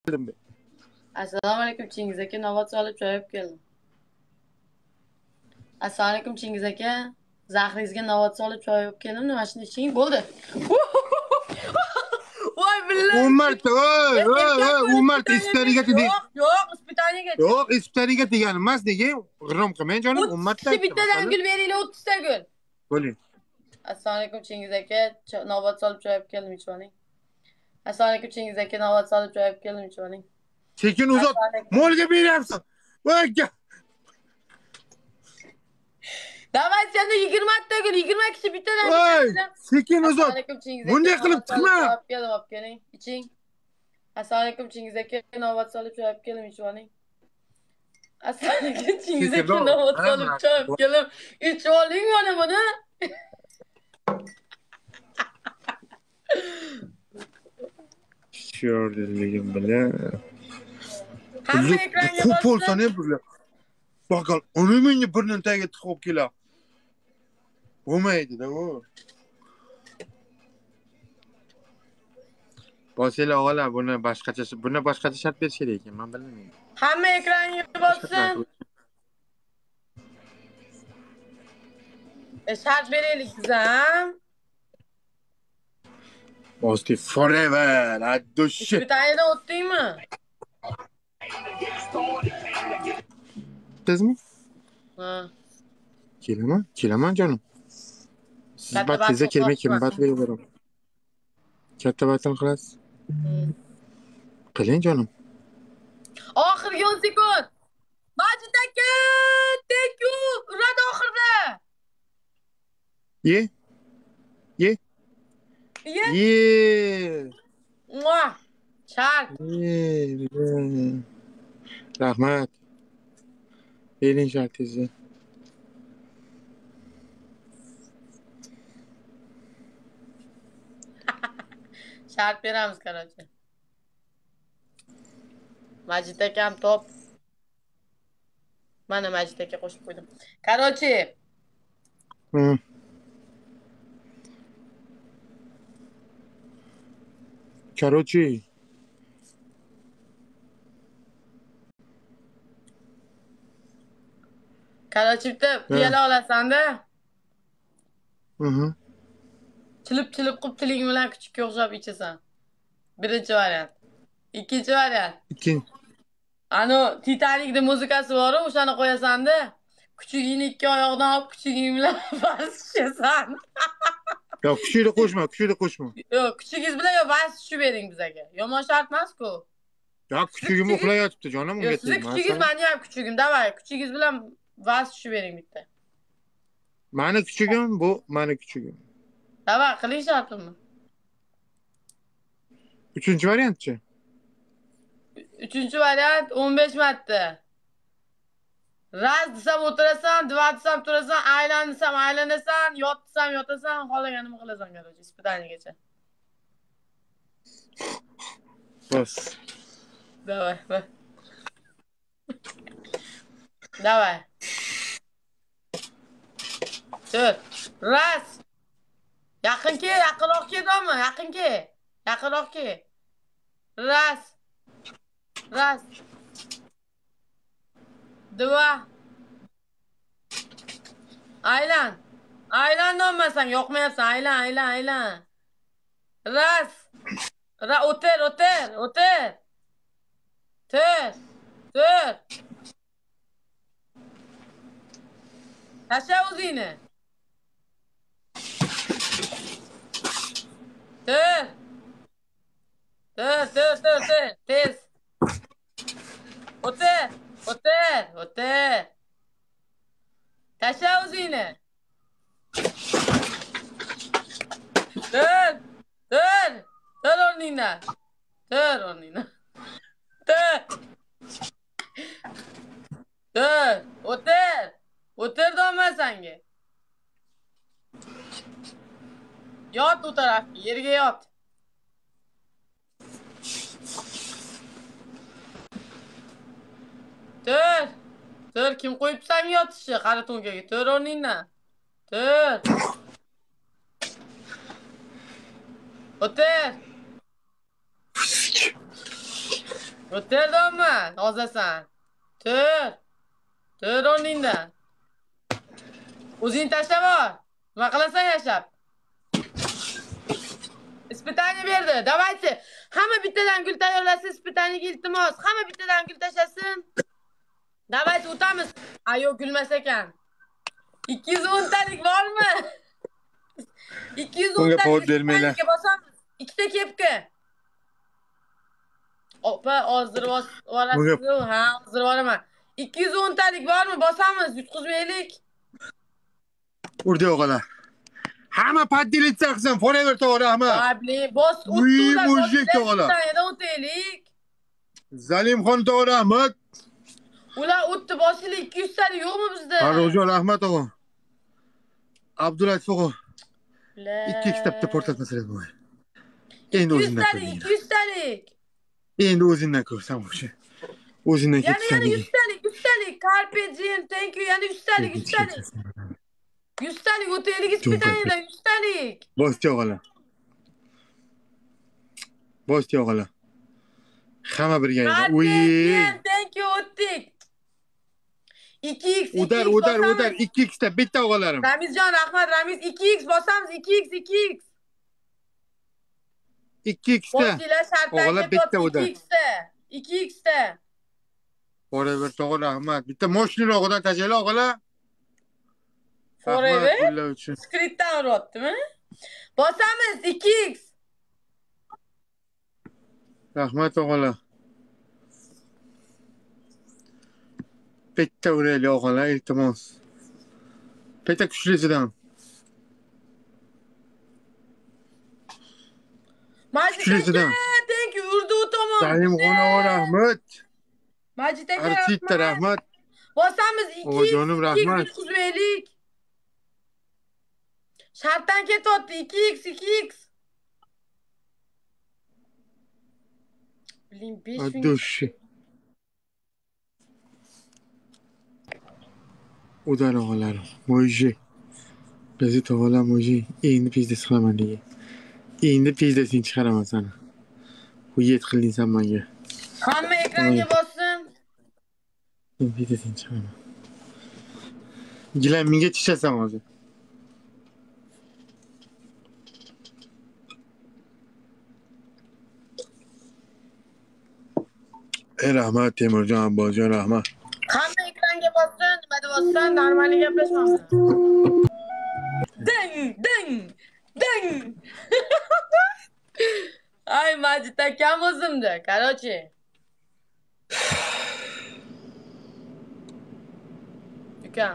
dedim. Assalomu alaykum Chingiz aka, navbat solib choy olib keldim. Assalomu alaykum Chingiz aka, zahringizga navbat solib choy olib keldim. Nima shuni iching bo'ldi. Voy billahi. Umarta, Umarta ispitaliga tegdi. Yo'q, ispitaliga. Yo'q, ispitaliga tegani emas, nega g'irrom qilmang jonim, Umarta. Bittadan gul beraylik, 30 ta gul. Bo'ling. Assalomu alaykum Chingiz aka, navbat solib choy olib keldim, ichib oling. Assalomu alaykum Chingiz aka, navbat solib choy olib keldim, ichib oling. Sekin uzat. Molga beryapsan. Voy. Davay senda 20 ta gul, 20 kishi bittadan. Voy, sekin uzat. Bunday qilib chiqma. Olib keldim, olib keling, iching. Assalomu alaykum Chingiz aka, navbat solib choy olib keldim, ichib oling. Assalomu alaykum Chingiz aka, navbat solib choy olib keldim, ichib oling mana buni. Sho'rligim bilan. Hamma ekranga ko'p bo'lsa ne bular. Bakal, onu menga birning tagiga tiqib kelar. Bo'lmaydi-da u. Bosinglar og'alar, buni boshqacha shart berish kerak ekan, men bilmayman. Hamma ekranga bossin. Shart beraylik biz ham. Bosti forever, adushi. Bitaydan o'tdingmi? Sizmi? Ha. Kelaman jonim. Siz batizga kelmay kim batga boraman. Katta batni qilasiz. Qiling jonim. Oxirgi 10 sekund. Majid aka, thank you. Uradi oxirda. Ye. Shart. Rahmat. Bering shartingizni. Shart beramiz qarochi. Majid akam top. Mana Majid aka qo'shib qo'ydim. Qarochi. Qarochi. Qarochi bitta piyola olasan-da. Chilib qilib tiling bilan kuchukka o'xshab ichasan. Birinchi variant. Ikkinchi variant. Ano Titanic'da muzikasi bor-ku, o'shani qo'yasan-da. Kuchugingni ikki oyoqdan olib, kuchuging bilan bas tushasan. Yo'q, kuchukni qo'shma. Yo'q, kuchugingiz bilan bas tushib bering bizaga. Yomon shart emas-ku. Yo'q, kuchugim uxlayotibdi jonim, unga tegma. Siz kuchugingiz, meni ham kuchugim. Davay, kuchugingiz bilan bas tushib bering bitta. Meni kuchugim, bu meni kuchugim. Davay, qiling shartimi? Uchinchi variantchi? Uchinchi variant 15 marta. Raz desam o'tirasan, dva desam turasan, aylan desam aylanasan, yot desam yotasan, xohlaganini qilasan qarochi, ispitaligacha. Bas. Davay. Tur. Raz. Yaqinroq kelma, yaqinroq ke. Raz. Dva. Aylan olmasan, yoqmayapsan, aylan. Raz. O'tir. Tur. Tasha o'zingni. Tur. Tez. O'tir. Tasha o'zingni. Tur o'rningdan. Tur. O'tir dolmasanga. Yot u tarafga, yerga yot. Tur, kim qo'yibsan yotishni qari to'nkaga? Tur o'rningdan. Tur. O'tir. O'tirdimmi? Ozasan. Tur. Tur o'rningdan. O'zing tashlab ol. Nima qilasan yashab? İspitaniya berdi. Davaychi. Hamma bittadan gul tayyorlasin, ispitaniyaga iltimos. Hamma bittadan gul tashlasin. Davaychi o'tamiz. Ayo gulmas ekan. 210 talik bormi? 210 Bunga talik povod bermaylar. ispitaniyaga bosamiz. Ikkita kepka. Opa, hozir borasiz-ku. Ha, hozir boraman. 210 talik bormi? Bosamiz, yutqizmaylik. Urdi o'g'ala. Hamma poddelitsa qilsin, forever to'g'ri hamma. Babli, bos Uy, o'tdilar. mujik o'g'ala. Ispitaniyadan o'taylik. Zalimxon to'g'ri Ahmad. Ular o'tdi, bosilik 200 talik yo'qmi bizda? Farruxjon Ahmad o'g'o. Abdulatif o'g'o. La. 2 kitobda portlatmasalar bo'lmaydi. Endi 200 o'zingdan talik, 200 talik. Endi o'zingdan ko'rsan o'sha. O'zingdan Yana ketsan. 100 talik, 100 talik. Carpe diem, thank you. Yana 100 talik, 100 talik. 100 talik o'taylik ispitaniyadan, 100 talik. Boschi o'g'ala. Boschi o'g'ala. Hamma birga. Carpe diem, thank you, o'tdik. 2x, Udar. 2x ta bitta o'g'alarim. Ramizjon, rahmat, Ramiz. 2x bosamiz, 2x. 2x ta. Boschilar shartdan O'g'la bitta udar. 2x ta. Forever to'g'ri Ahmad. Bitta moshina o'g'lidan tajala o'g'ala. Forever? Skritdan uryaptimi? Bosamiz 2x. Rahmat o'g'ala. Bitta uraylik o'g'ala, iltimos. Bitta kuchlisidan. Majid aka, thank you. Urdu tomon. Zalimxon rahmat. Majid aka, Architda rahmat. bosamiz 2x. Ojonim rahmat. 2x. Shartdan ketyapti 2x. Biling 5000. Adushi. Udar o'g'alarim. Mo'ji. Bizi to'g'ala mo'ji. Endi pizdas qilaman degan. Endi pizdasini chiqaraman sana. Bu yet qilding sen menga. Hamma ekranga bossin. Endi pizdasini chiqaraman. Gilam menga tishasan hozir. Rahmat Temurjon Abbosjon rahmat. Hamma ekranga bossin, nima deb bossan, normaliy gaplashmoqchi. Ding. Ay, Majid akam o'zimda. Короче. Ukam.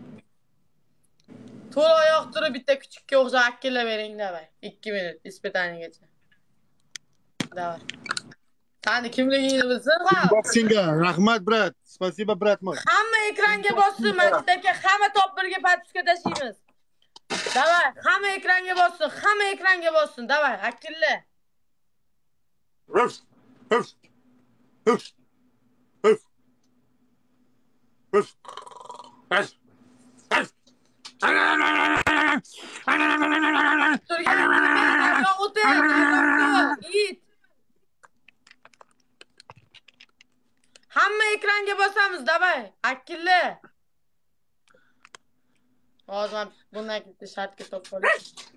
To'la oyoq turib bitta kichikka o'xshab akkilab bering davay. 2 minut ispitaniyaga. Davay. Sani kimligingni bilsin, ha? Boxingga rahmat brat. Spasibo brat moj. Hamma ekranga bossin, Majid aka, hamma top birga patishga tashlaymiz. Davay, hamma ekranga bossin, davay, akilla. Huf. It. Hamma ekranga bosamiz, davay, akilla. Hozir bundan keyin shartga to'p qo'ying.